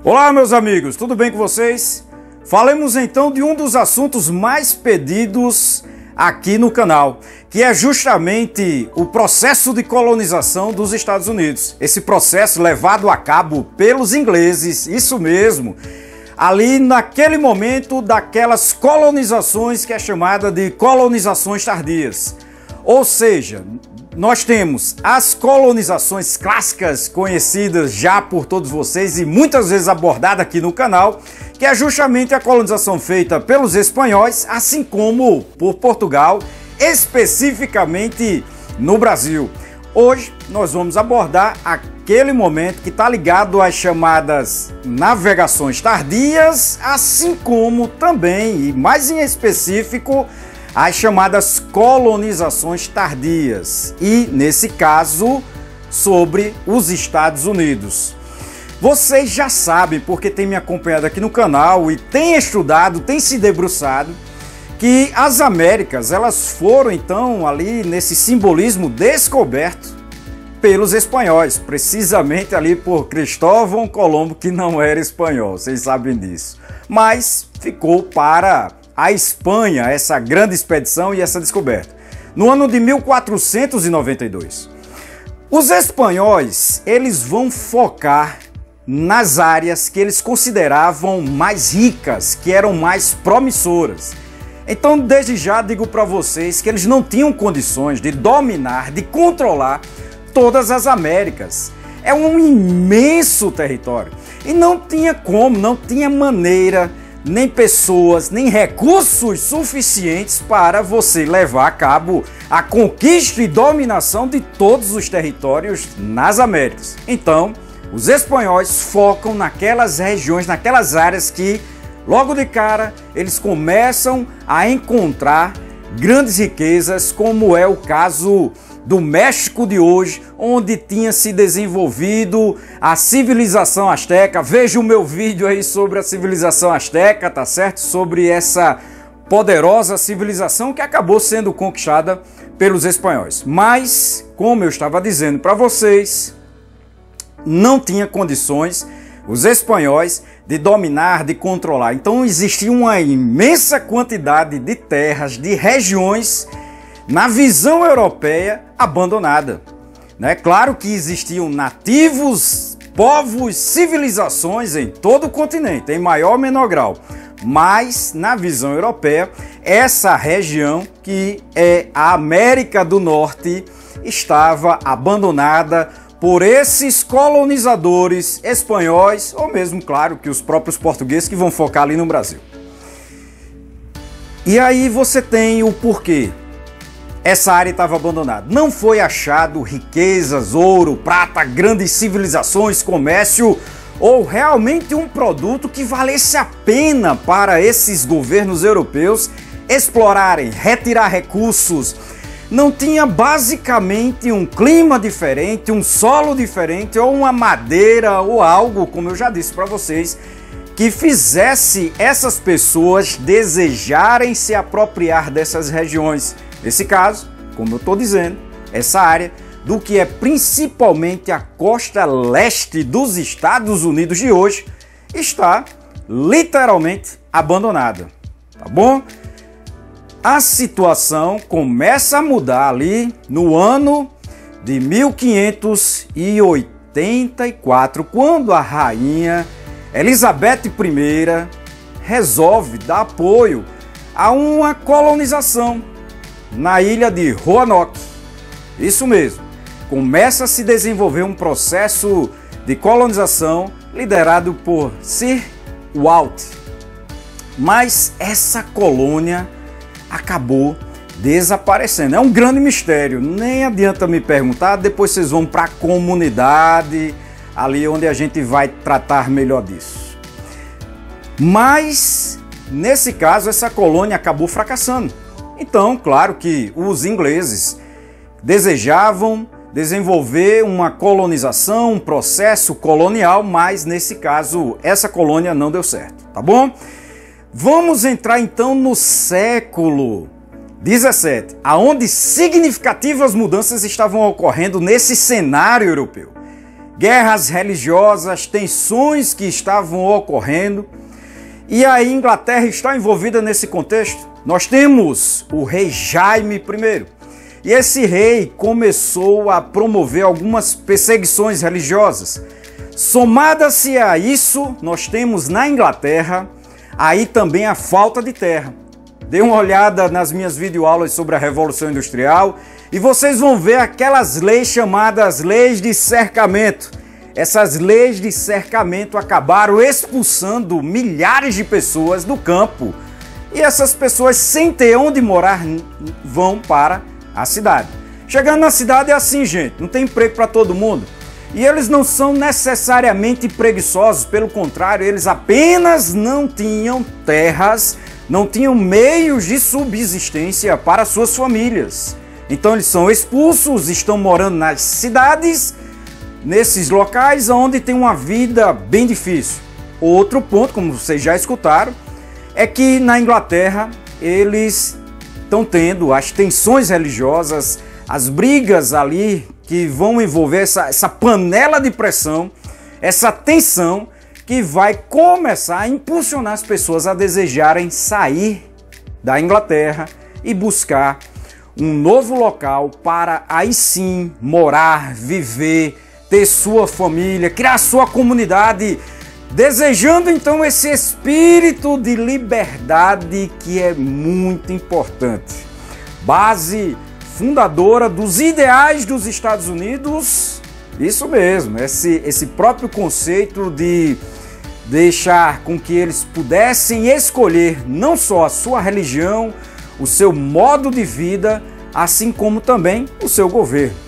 Olá, meus amigos, tudo bem com vocês? Falemos então de um dos assuntos mais pedidos aqui no canal, que é justamente o processo de colonização dos Estados Unidos. Esse processo levado a cabo pelos ingleses, isso mesmo, ali naquele momento daquelas colonizações que é chamada de colonizações tardias. Ou seja, nós temos as colonizações clássicas conhecidas já por todos vocês e muitas vezes abordada aqui no canal, que é justamente a colonização feita pelos espanhóis, assim como por Portugal, especificamente no Brasil. Hoje nós vamos abordar aquele momento que está ligado às chamadas navegações tardias, assim como também, e mais em específico, as chamadas colonizações tardias, e nesse caso sobre os Estados Unidos. Vocês já sabem, porque tem me acompanhado aqui no canal e tem estudado, tem se debruçado, que as Américas elas foram então ali nesse simbolismo descoberto pelos espanhóis, precisamente ali por Cristóvão Colombo, que não era espanhol, vocês sabem disso, mas ficou para a Espanha essa grande expedição e essa descoberta. No ano de 1492, os espanhóis eles vão focar nas áreas que eles consideravam mais ricas, que eram mais promissoras. Então, desde já digo para vocês que eles não tinham condições de dominar, de controlar todas as Américas. É um imenso território e não tinha como, não tinha maneira, nem pessoas, nem recursos suficientes para você levar a cabo a conquista e dominação de todos os territórios nas Américas. Então, os espanhóis focam naquelas regiões, naquelas áreas que, logo de cara, eles começam a encontrar grandes riquezas, como é o caso do México de hoje, onde tinha se desenvolvido a civilização asteca. Veja o meu vídeo aí sobre a civilização asteca, tá certo? Sobre essa poderosa civilização que acabou sendo conquistada pelos espanhóis. Mas, como eu estava dizendo para vocês, não tinha condições os espanhóis de dominar, de controlar. Então existia uma imensa quantidade de terras, de regiões na visão europeia abandonada, né? Claro que existiam nativos, povos, civilizações em todo o continente, em maior ou menor grau, mas na visão europeia, essa região que é a América do Norte estava abandonada por esses colonizadores espanhóis, ou mesmo, claro, que os próprios portugueses que vão focar ali no Brasil. E aí você tem o porquê essa área estava abandonada. Não foi achado riquezas, ouro, prata, grandes civilizações, comércio ou realmente um produto que valesse a pena para esses governos europeus explorarem, retirar recursos. Não tinha basicamente um clima diferente, um solo diferente ou uma madeira ou algo, como eu já disse para vocês, que fizesse essas pessoas desejarem se apropriar dessas regiões. Nesse caso, como eu estou dizendo, essa área do que é principalmente a costa leste dos Estados Unidos de hoje está literalmente abandonada, tá bom? A situação começa a mudar ali no ano de 1584, quando a rainha Elizabeth I resolve dar apoio a uma colonização na ilha de Roanoke. Isso mesmo, começa a se desenvolver um processo de colonização liderado por Sir Walt. Mas essa colônia acabou desaparecendo. É um grande mistério, nem adianta me perguntar, depois vocês vão para a comunidade, ali onde a gente vai tratar melhor disso. Mas, nesse caso, essa colônia acabou fracassando. Então, claro que os ingleses desejavam desenvolver uma colonização, um processo colonial, mas nesse caso essa colônia não deu certo, tá bom? Vamos entrar então no século 17, aonde significativas mudanças estavam ocorrendo nesse cenário europeu. guerras religiosas, tensões que estavam ocorrendo. E a Inglaterra está envolvida nesse contexto. Nós temos o rei Jaime I. E esse rei começou a promover algumas perseguições religiosas. Somada-se a isso, nós temos na Inglaterra aí também a falta de terra. Dê uma olhada nas minhas videoaulas sobre a Revolução Industrial e vocês vão ver aquelas leis chamadas leis de cercamento. Essas leis de cercamento acabaram expulsando milhares de pessoas do campo e essas pessoas, sem ter onde morar, vão para a cidade. Chegando na cidade é assim, gente, não tem emprego para todo mundo. E eles não são necessariamente preguiçosos, pelo contrário, eles apenas não tinham terras, não tinham meios de subsistência para suas famílias. Então eles são expulsos, estão morando nas cidades, nesses locais onde tem uma vida bem difícil. Outro ponto, como vocês já escutaram, é que na Inglaterra eles estão tendo as tensões religiosas, as brigas ali que vão envolver essa panela de pressão, essa tensão que vai começar a impulsionar as pessoas a desejarem sair da Inglaterra e buscar um novo local para aí sim morar, viver, ter sua família, criar sua comunidade, desejando então esse espírito de liberdade que é muito importante. Base fundadora dos ideais dos Estados Unidos, isso mesmo, esse próprio conceito de deixar com que eles pudessem escolher não só a sua religião, o seu modo de vida, assim como também o seu governo,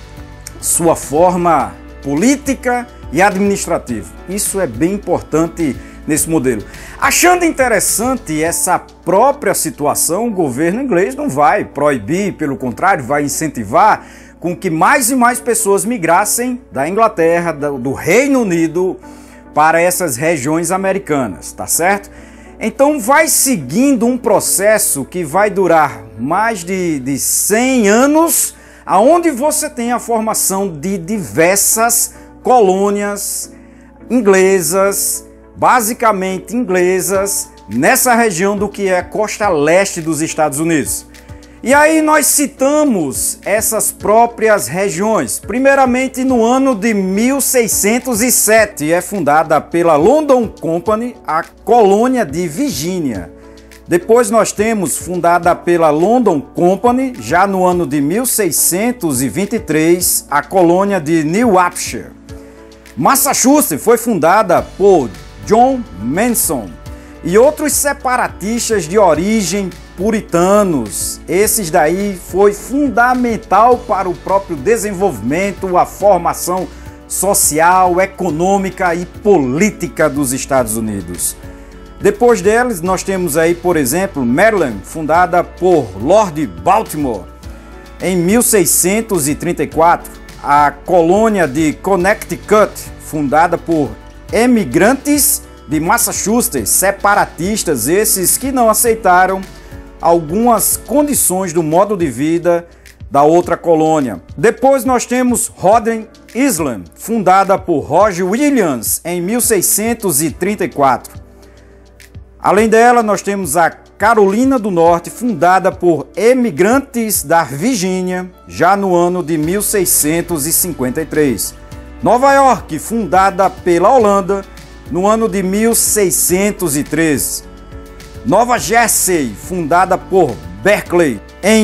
sua forma política e administrativa. Isso é bem importante nesse modelo. Achando interessante essa própria situação, o governo inglês não vai proibir, pelo contrário, vai incentivar com que mais e mais pessoas migrassem da Inglaterra, do Reino Unido, para essas regiões americanas, tá certo? Então vai seguindo um processo que vai durar mais de 100 anos, aonde você tem a formação de diversas colônias inglesas, basicamente inglesas, nessa região do que é a costa leste dos Estados Unidos. E aí nós citamos essas próprias regiões. Primeiramente no ano de 1607 é fundada pela London Company a colônia de Virgínia. Depois nós temos fundada pela London Company, já no ano de 1623, a colônia de New Hampshire. Massachusetts foi fundada por John Mason e outros separatistas de origem puritanos. Esses daí foi fundamental para o próprio desenvolvimento, a formação social, econômica e política dos Estados Unidos. Depois deles, nós temos aí, por exemplo, Maryland, fundada por Lord Baltimore em 1634, a colônia de Connecticut, fundada por emigrantes de Massachusetts, separatistas, esses que não aceitaram algumas condições do modo de vida da outra colônia. Depois nós temos Rhode Island, fundada por Roger Williams em 1634. Além dela, nós temos a Carolina do Norte, fundada por emigrantes da Virgínia, já no ano de 1653. Nova York, fundada pela Holanda, no ano de 1613. Nova Jersey, fundada por Berkeley, em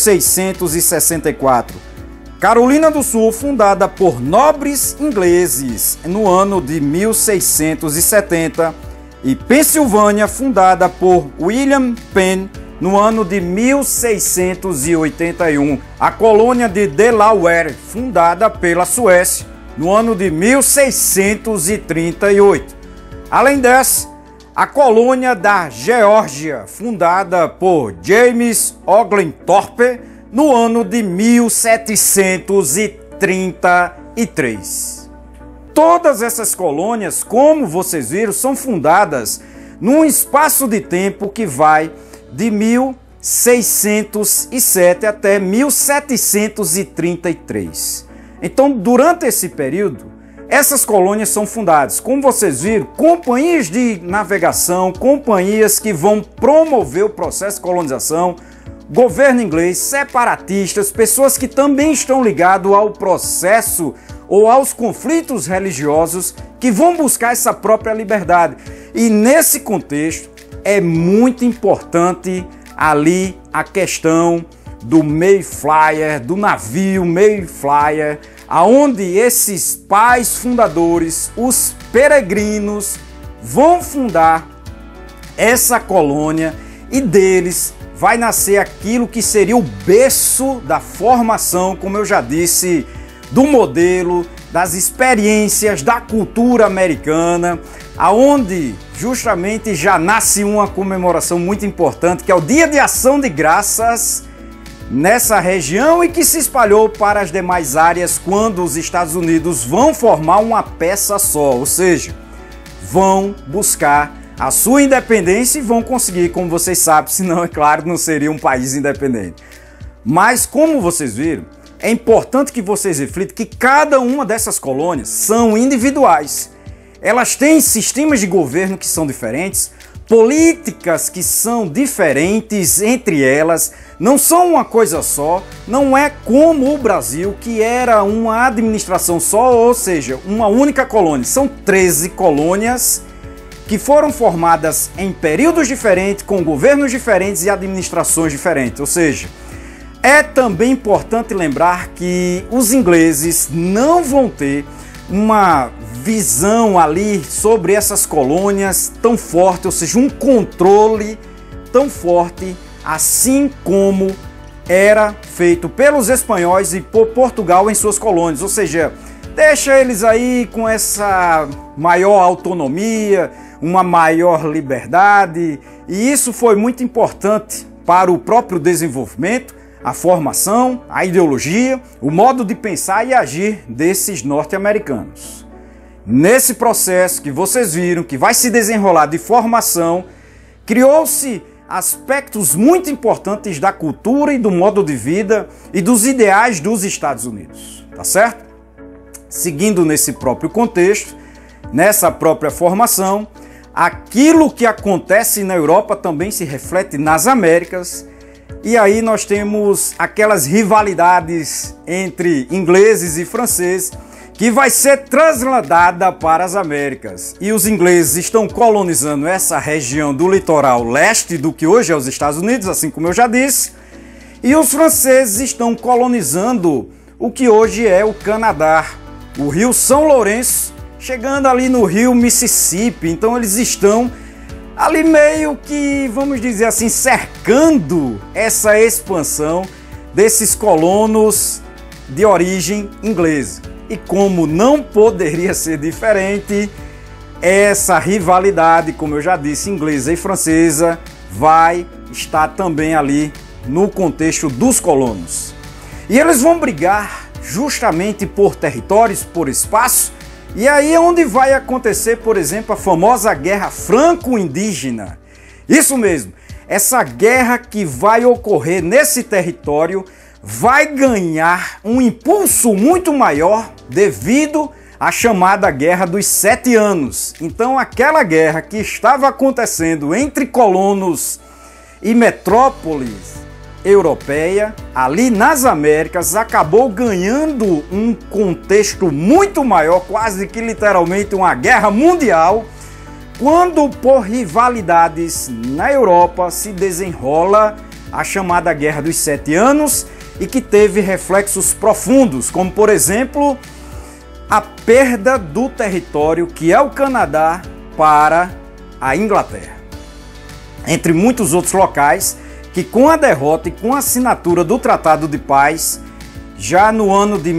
1664. Carolina do Sul, fundada por nobres ingleses, no ano de 1670. E Pensilvânia, fundada por William Penn, no ano de 1681. A colônia de Delaware, fundada pela Suécia, no ano de 1638. Além dessa, a colônia da Geórgia, fundada por James Oglethorpe, no ano de 1733. Todas essas colônias, como vocês viram, são fundadas num espaço de tempo que vai de 1607 até 1733. Então, durante esse período, essas colônias são fundadas, como vocês viram, companhias de navegação, companhias que vão promover o processo de colonização, governo inglês, separatistas, pessoas que também estão ligadas ao processo ou aos conflitos religiosos que vão buscar essa própria liberdade. E nesse contexto é muito importante ali a questão do Mayflower, do navio Mayflower, aonde esses pais fundadores, os peregrinos, vão fundar essa colônia e deles vai nascer aquilo que seria o berço da formação, como eu já disse, do modelo, das experiências, da cultura americana, aonde justamente já nasce uma comemoração muito importante, que é o Dia de Ação de Graças nessa região e que se espalhou para as demais áreas quando os Estados Unidos vão formar uma peça só, ou seja, vão buscar a sua independência e vão conseguir, como vocês sabem, senão, é claro, não seria um país independente. Mas, como vocês viram, é importante que vocês reflitam que cada uma dessas colônias são individuais. Elas têm sistemas de governo que são diferentes, políticas que são diferentes entre elas, não são uma coisa só, não é como o Brasil, que era uma administração só, ou seja, uma única colônia. São 13 colônias que foram formadas em períodos diferentes, com governos diferentes e administrações diferentes. Ou seja, é também importante lembrar que os ingleses não vão ter uma visão ali sobre essas colônias tão forte, ou seja, um controle tão forte, assim como era feito pelos espanhóis e por Portugal em suas colônias. Ou seja, deixa eles aí com essa maior autonomia, uma maior liberdade, e isso foi muito importante para o próprio desenvolvimento, a formação, a ideologia, o modo de pensar e agir desses norte-americanos. Nesse processo que vocês viram, que vai se desenrolar de formação, criou-se aspectos muito importantes da cultura e do modo de vida e dos ideais dos Estados Unidos, tá certo? Seguindo nesse próprio contexto, nessa própria formação, aquilo que acontece na Europa também se reflete nas Américas, e aí nós temos aquelas rivalidades entre ingleses e franceses que vai ser trasladada para as Américas. E os ingleses estão colonizando essa região do litoral leste do que hoje é os Estados Unidos, assim como eu já disse, e os franceses estão colonizando o que hoje é o Canadá, o Rio São Lourenço, chegando ali no rio Mississippi. Então eles estão ali meio que, vamos dizer assim, cercando essa expansão desses colonos de origem inglesa. E como não poderia ser diferente, essa rivalidade, como eu já disse, inglesa e francesa, vai estar também ali no contexto dos colonos. E eles vão brigar justamente por territórios, por espaço. E aí é onde vai acontecer, por exemplo, a famosa Guerra Franco-Indígena. Isso mesmo, essa guerra que vai ocorrer nesse território vai ganhar um impulso muito maior devido à chamada Guerra dos 7 Anos. Então aquela guerra que estava acontecendo entre colonos e metrópoles europeia, ali nas Américas, acabou ganhando um contexto muito maior, quase que literalmente uma guerra mundial, quando por rivalidades na Europa se desenrola a chamada Guerra dos 7 Anos e que teve reflexos profundos, como por exemplo a perda do território que é o Canadá para a Inglaterra, entre muitos outros locais, que com a derrota e com a assinatura do Tratado de Paz, já no ano de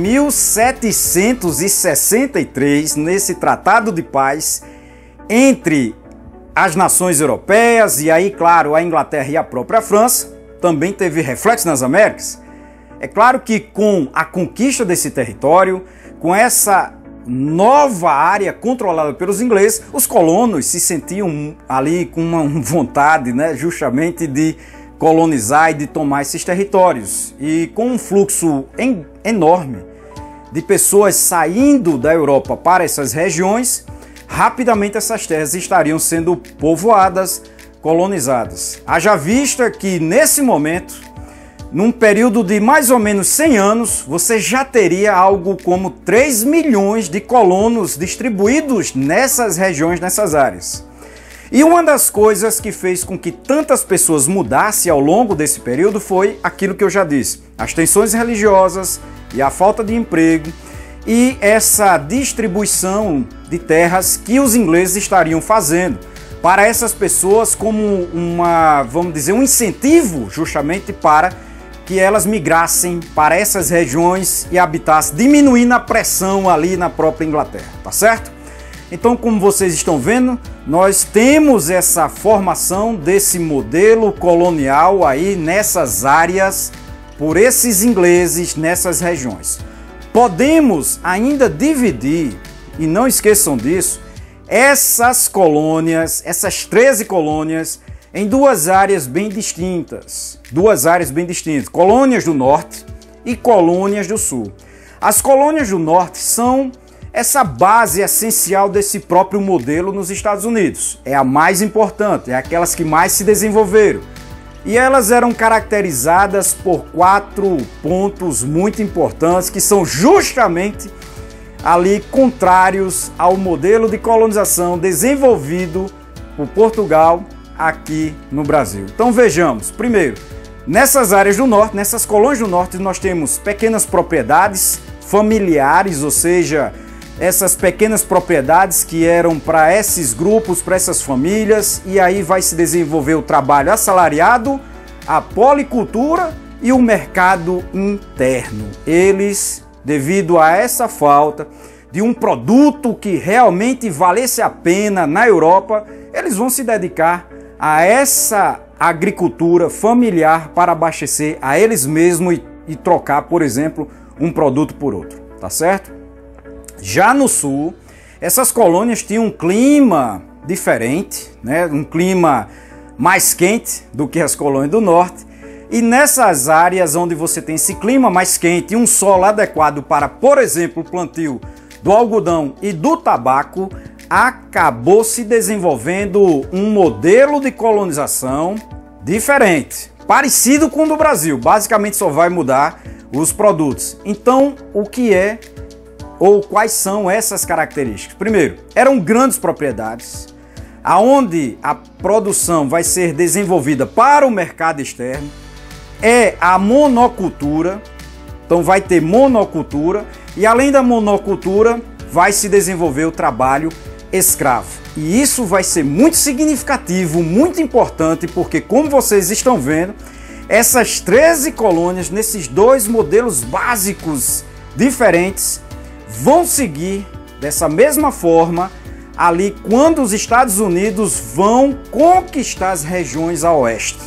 1763, nesse Tratado de Paz, entre as nações europeias e aí, claro, a Inglaterra e a própria França, também teve reflexo nas Américas. É claro que com a conquista desse território, com essa nova área controlada pelos ingleses, os colonos se sentiam ali com uma vontade, justamente de colonizar e de tomar esses territórios. E com um fluxo enorme de pessoas saindo da Europa para essas regiões, rapidamente essas terras estariam sendo povoadas, colonizadas. Haja vista que nesse momento, num período de mais ou menos 100 anos, você já teria algo como 3 milhões de colonos distribuídos nessas regiões, nessas áreas. E uma das coisas que fez com que tantas pessoas mudassem ao longo desse período foi aquilo que eu já disse: as tensões religiosas e a falta de emprego e essa distribuição de terras que os ingleses estariam fazendo para essas pessoas como vamos dizer, um incentivo justamente para que elas migrassem para essas regiões e habitassem, diminuindo a pressão ali na própria Inglaterra, tá certo? Então, como vocês estão vendo, nós temos essa formação desse modelo colonial aí nessas áreas, por esses ingleses nessas regiões. Podemos ainda dividir, e não esqueçam disso, essas colônias, essas 13 colônias, em duas áreas bem distintas. Colônias do Norte e colônias do Sul. As colônias do Norte são essa base essencial desse próprio modelo nos Estados Unidos. É a mais importante, é aquelas que mais se desenvolveram. E elas eram caracterizadas por 4 pontos muito importantes, que são justamente ali contrários ao modelo de colonização desenvolvido por Portugal aqui no Brasil. Então vejamos, primeiro, nessas áreas do Norte, nessas colônias do Norte, nós temos pequenas propriedades familiares, ou seja, essas pequenas propriedades que eram para esses grupos, para essas famílias, e aí vai se desenvolver o trabalho assalariado, a policultura e o mercado interno. Eles, devido a essa falta de um produto que realmente valesse a pena na Europa, eles vão se dedicar a essa agricultura familiar para abastecer a eles mesmos e trocar, por exemplo, um produto por outro, tá certo? Já no Sul, essas colônias tinham um clima diferente, né? Um clima mais quente do que as colônias do Norte. E nessas áreas onde você tem esse clima mais quente e um solo adequado para, por exemplo, o plantio do algodão e do tabaco, acabou se desenvolvendo um modelo de colonização diferente, parecido com o do Brasil. Basicamente só vai mudar os produtos. Então, o que é ou quais são essas características? Primeiro, eram grandes propriedades, aonde a produção vai ser desenvolvida para o mercado externo, é a monocultura, então vai ter monocultura, e além da monocultura, vai se desenvolver o trabalho escravo. E isso vai ser muito significativo, muito importante, porque como vocês estão vendo, essas 13 colônias, nesses 2 modelos básicos diferentes, vão seguir dessa mesma forma ali quando os Estados Unidos vão conquistar as regiões a oeste.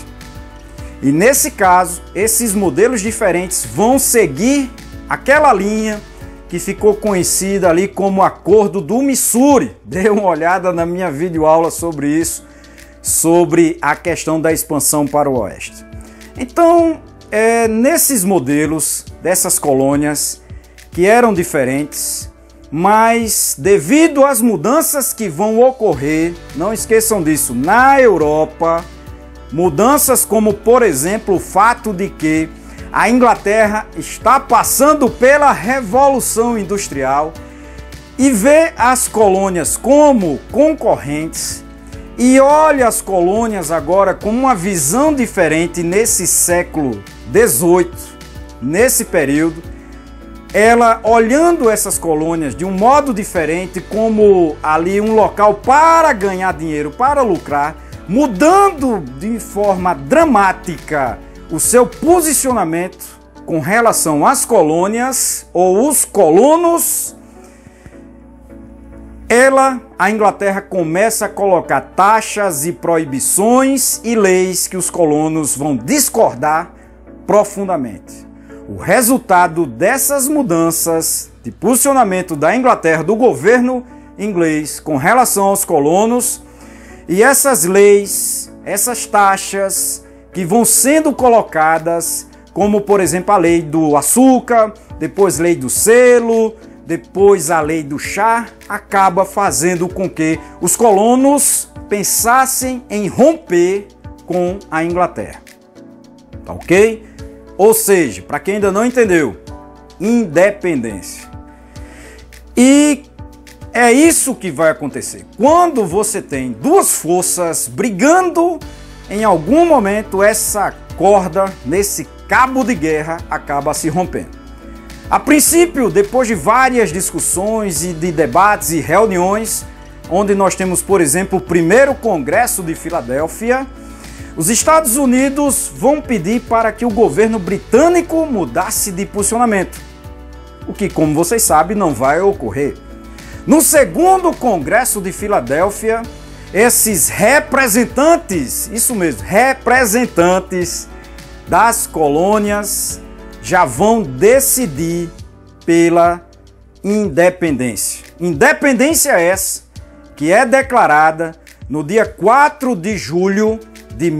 E nesse caso, esses modelos diferentes vão seguir aquela linha que ficou conhecida ali como Acordo do Missouri. Dê uma olhada na minha videoaula sobre isso, sobre a questão da expansão para o oeste. Então, nesses modelos dessas colônias que eram diferentes, mas devido às mudanças que vão ocorrer, não esqueçam disso, na Europa, mudanças como, por exemplo, o fato de que a Inglaterra está passando pela Revolução Industrial e vê as colônias como concorrentes e olha as colônias agora com uma visão diferente nesse século XVIII, nesse período, ela olhando essas colônias de um modo diferente, como ali um local para ganhar dinheiro, para lucrar, mudando de forma dramática o seu posicionamento com relação às colônias ou os colonos, a Inglaterra começa a colocar taxas e proibições e leis que os colonos vão discordar profundamente. O resultado dessas mudanças de posicionamento da Inglaterra, do governo inglês com relação aos colonos, e essas leis, essas taxas que vão sendo colocadas, como por exemplo a lei do açúcar, depois lei do selo, depois a lei do chá, acaba fazendo com que os colonos pensassem em romper com a Inglaterra. Tá ok? Ou seja, para quem ainda não entendeu, independência. E é isso que vai acontecer. Quando você tem duas forças brigando, em algum momento essa corda, nesse cabo de guerra, acaba se rompendo. A princípio, depois de várias discussões e de debates e reuniões, onde nós temos, por exemplo, o primeiro Congresso de Filadélfia, os Estados Unidos vão pedir para que o governo britânico mudasse de posicionamento, o que, como vocês sabem, não vai ocorrer. No segundo Congresso de Filadélfia, esses representantes, isso mesmo, representantes das colônias, já vão decidir pela independência. Independência essa que é declarada no dia 4 de julho de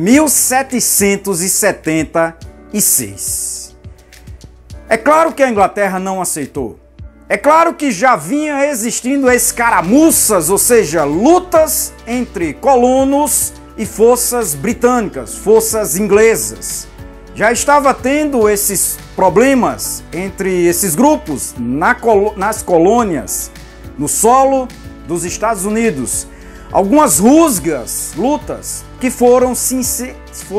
1776. É claro que a Inglaterra não aceitou. É claro que já vinha existindo escaramuças, ou seja, lutas entre colonos e forças britânicas, forças inglesas. Já estava tendo esses problemas entre esses grupos nas colônias, no solo dos Estados Unidos. Algumas rusgas, lutas que foram se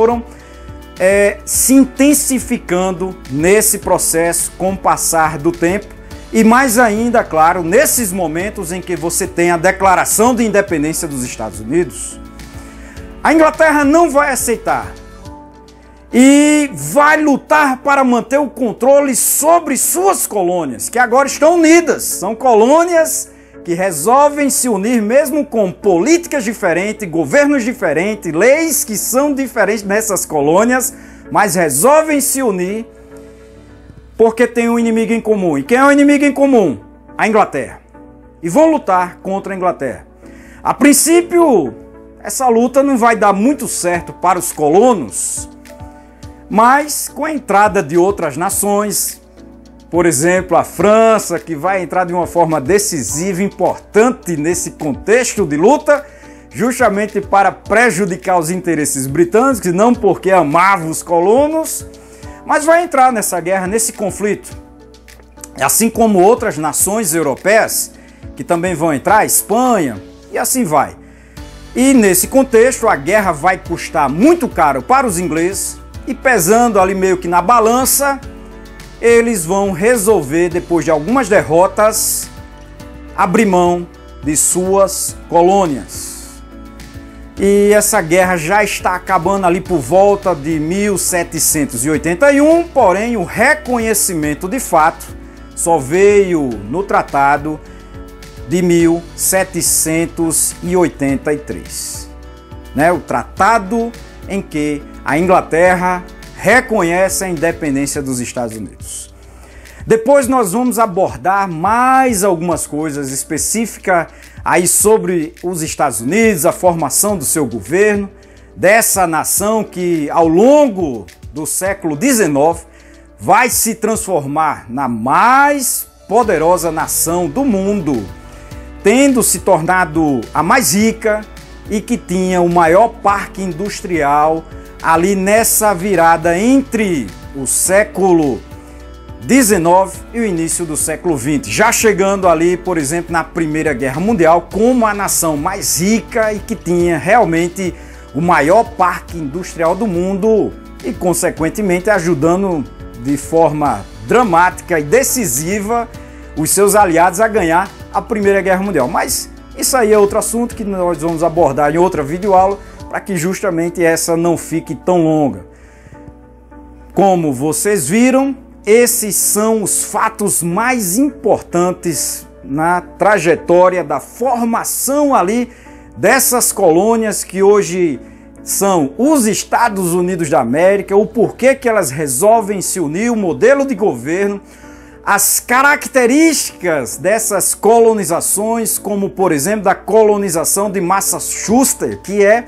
intensificando nesse processo com o passar do tempo. E mais ainda, claro, nesses momentos em que você tem a declaração de independência dos Estados Unidos, a Inglaterra não vai aceitar e vai lutar para manter o controle sobre suas colônias, que agora estão unidas. São colônias que resolvem se unir mesmo com políticas diferentes, governos diferentes, leis que são diferentes nessas colônias, mas resolvem se unir porque tem um inimigo em comum. E quem é o inimigo em comum? A Inglaterra. E vão lutar contra a Inglaterra. A princípio, essa luta não vai dar muito certo para os colonos, mas com a entrada de outras nações, por exemplo, a França, que vai entrar de uma forma decisiva, importante nesse contexto de luta, justamente para prejudicar os interesses britânicos, não porque amava os colonos, mas vai entrar nessa guerra, nesse conflito. Assim como outras nações europeias, que também vão entrar, a Espanha, e assim vai. E nesse contexto, a guerra vai custar muito caro para os ingleses, e pesando ali meio que na balança, eles vão resolver, depois de algumas derrotas, abrir mão de suas colônias. E essa guerra já está acabando ali por volta de 1781, porém o reconhecimento de fato só veio no Tratado de 1783. O tratado em que a Inglaterra reconhece a independência dos Estados Unidos. Depois nós vamos abordar mais algumas coisas específicas aí sobre os Estados Unidos, a formação do seu governo, dessa nação que ao longo do século XIX vai se transformar na mais poderosa nação do mundo, tendo se tornado a mais rica e que tinha o maior parque industrial ali nessa virada entre o século XIX e o início do século XX, já chegando ali, por exemplo, na Primeira Guerra Mundial, como a nação mais rica e que tinha realmente o maior parque industrial do mundo e, consequentemente, ajudando de forma dramática e decisiva os seus aliados a ganhar a Primeira Guerra Mundial. Mas isso aí é outro assunto que nós vamos abordar em outra videoaula, para que justamente essa não fique tão longa. Como vocês viram, esses são os fatos mais importantes na trajetória da formação ali dessas colônias que hoje são os Estados Unidos da América, o porquê que elas resolvem se unir, o modelo de governo, as características dessas colonizações, como por exemplo da colonização de Massachusetts, que é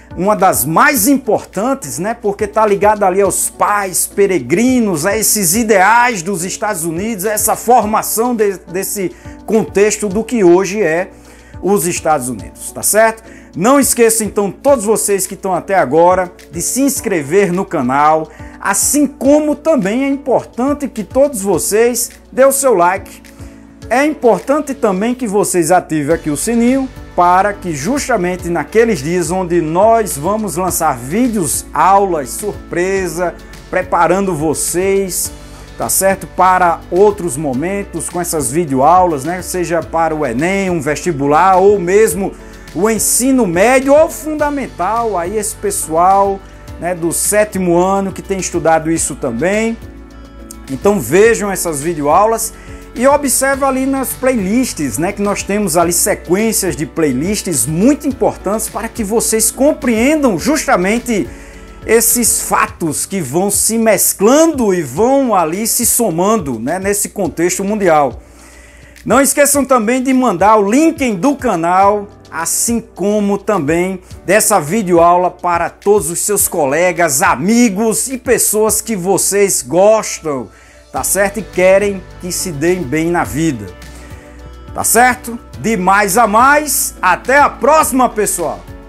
uma das mais importantes, né? Porque está ligada ali aos pais peregrinos, a esses ideais dos Estados Unidos, a essa formação desse contexto do que hoje é os Estados Unidos, tá certo? Não esqueçam então, todos vocês que estão até agora, de se inscrever no canal, assim como também é importante que todos vocês dêem o seu like. É importante também que vocês ativem aqui o sininho para que justamente naqueles dias onde nós vamos lançar vídeos, aulas, surpresa, preparando vocês, tá certo? Para outros momentos com essas videoaulas, né? Seja para o Enem, um vestibular ou mesmo o ensino médio ou fundamental, aí esse pessoal, né, do 7º ano que tem estudado isso também. Então vejam essas videoaulas e observe ali nas playlists, né, que nós temos ali sequências de playlists muito importantes para que vocês compreendam justamente esses fatos que vão se mesclando e vão ali se somando, né, nesse contexto mundial. Não esqueçam também de mandar o link do canal, assim como também dessa videoaula para todos os seus colegas, amigos e pessoas que vocês gostam, tá certo? E querem que se deem bem na vida, tá certo? De mais a mais, até a próxima, pessoal!